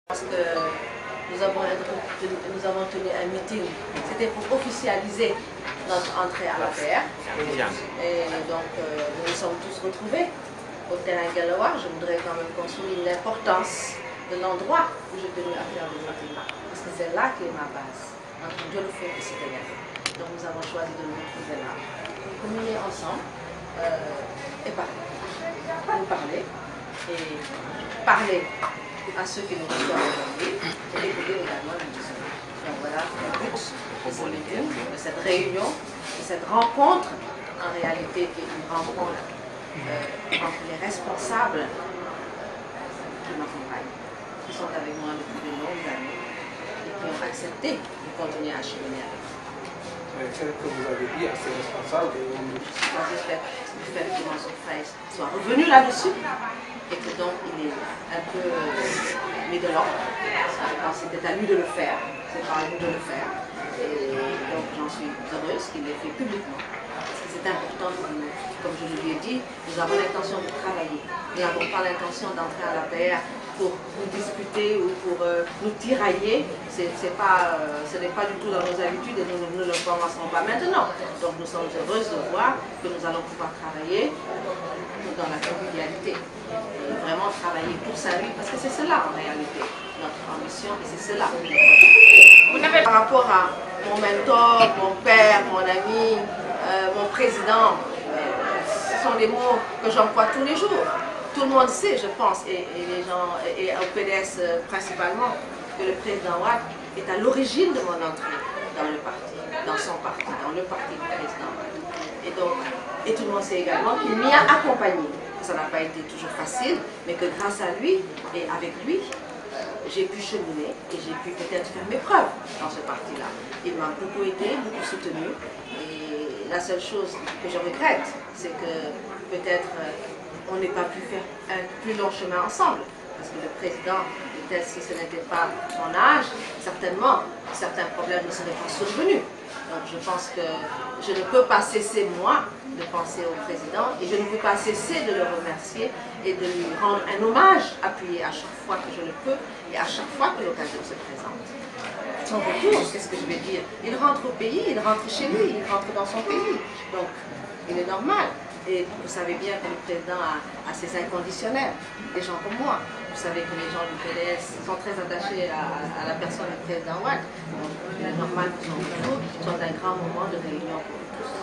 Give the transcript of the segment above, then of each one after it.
Parce que nous avons tenu un meeting, c'était pour officialiser notre entrée à l'APR. Et donc nous nous sommes tous retrouvés au terrain Galois. Je voudrais quand même qu'on souligne l'importance de l'endroit où j'ai tenu à faire le meeting. Parce que c'est là qui est ma base, entre Djolofo et Citoyen. Donc nous avons choisi de nous retrouver là, pour communier ensemble et parler. Nous parler et parler à ceux qui nous reçoivent aujourd'hui et écouter également la discussion. Donc voilà le but de ce meeting, de cette réunion, de cette rencontre, en réalité qui est une rencontre entre les responsables qui m'accompagnent, qui sont avec moi depuis de longues années et qui ont accepté de continuer à cheminer avec moi. Qu'est-ce que vous avez dit à ces responsables? J'espère que Mansour Faye soit revenu là-dessus et que donc il est un peu mis de l'ordre. Je pense que c'était à lui de le faire, c'est pas à nous de le faire. Et donc j'en suis heureuse qu'il l'ait fait publiquement. Parce que c'est important pour nous. Comme je lui ai dit, nous avons l'intention de travailler. Nous n'avons pas l'intention d'entrer à l'APR pour nous disputer ou pour nous tirailler. Ce n'est pas du tout dans nos habitudes et nous ne le commencerons pas maintenant. Donc nous sommes heureuses de voir que nous allons pouvoir travailler dans la convivialité. Et vraiment travailler pour Saint-Louis, parce que c'est cela en réalité, notre ambition, et c'est cela. Par rapport à mon mentor, mon père, mon ami, mon président, ce sont des mots que j'emploie tous les jours. Tout le monde sait, je pense, et les gens, et au PDS principalement, que le président Wade est à l'origine de mon entrée dans le parti, dans son parti, dans le parti du président Wade. Et tout le monde sait également qu'il m'y a accompagné. Ça n'a pas été toujours facile, mais que grâce à lui et avec lui, j'ai pu cheminer et j'ai pu peut-être faire mes preuves dans ce parti-là. Il m'a beaucoup aidé, beaucoup soutenu. Et la seule chose que je regrette, c'est que peut-être on n'ait pas pu faire un plus long chemin ensemble. Parce que le président, peut-être si ce n'était pas son âge, certainement, certains problèmes ne seraient pas survenus. Donc je pense que je ne peux pas cesser, moi, de penser au président et je ne peux pas cesser de le remercier et de lui rendre un hommage appuyé à chaque fois que je le peux et à chaque fois que l'occasion se présente. Son retour, qu'est-ce que je vais dire? Il rentre au pays, il rentre chez lui, il rentre dans son pays. Donc, il est normal. Et vous savez bien que le président a ses inconditionnels, des gens comme moi. Vous savez que les gens du PDS sont très attachés à la personne du président Wade. Donc, il est normal que son retour soit un grand moment de réunion pour nous tous.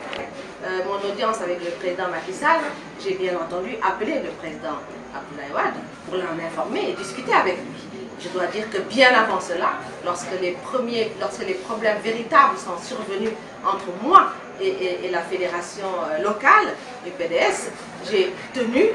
Mon audience avec le président Macky Sall, j'ai bien entendu appelé le président Abdoulaye Wade pour l'en informer et discuter avec lui. Je dois dire que bien avant cela, lorsque les problèmes véritables sont survenus entre moi et la fédération locale du PDS, j'ai tenu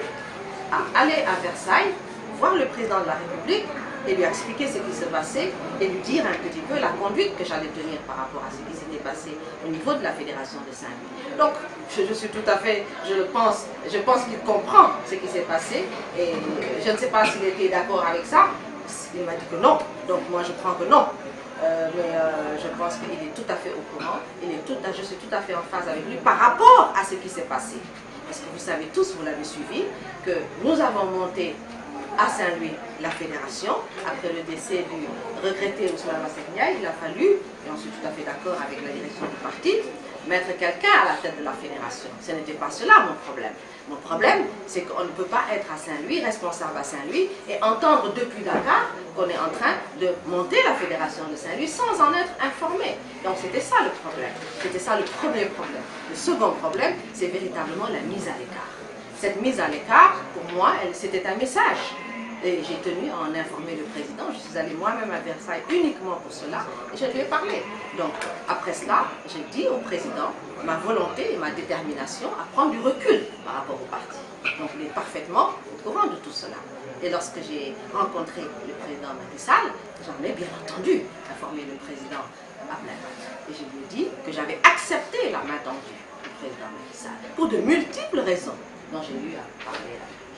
à aller à Versailles, voir le président de la République et lui expliquer ce qui se passait et lui dire un petit peu la conduite que j'allais tenir par rapport à ce qui s'était passé au niveau de la fédération de Saint-Louis. Donc, je suis tout à fait, je pense qu'il comprend ce qui s'est passé et je ne sais pas s'il était d'accord avec ça. Il m'a dit que non, donc moi je prends que non. Mais je pense qu'il est tout à fait au courant, je suis tout à fait en phase avec lui par rapport à ce qui s'est passé. Parce que vous savez tous, vous l'avez suivi, que nous avons monté à Saint-Louis la fédération, après le décès du regretté Ousmane Masseria, il a fallu, et on suis tout à fait d'accord avec la direction du parti, mettre quelqu'un à la tête de la fédération. Ce n'était pas cela mon problème. Mon problème, c'est qu'on ne peut pas être à Saint-Louis, responsable à Saint-Louis, et entendre depuis Dakar qu'on est en train de monter la fédération de Saint-Louis sans en être informé. Donc c'était ça le problème. C'était ça le premier problème. Le second problème, c'est véritablement la mise à l'écart. Cette mise à l'écart, pour moi, c'était un message. Et j'ai tenu à en informer le président. Je suis allée moi-même à Versailles uniquement pour cela et je lui ai parlé. Donc, après cela, j'ai dit au président ma volonté et ma détermination à prendre du recul par rapport au parti. Donc, il est parfaitement au courant de tout cela. Et lorsque j'ai rencontré le président Macky Sall, j'en ai bien entendu informer le président Abdoulaye Wade. Et je lui ai dit que j'avais accepté la main tendue du président Macky Sall pour de multiples raisons dont j'ai eu à parler là.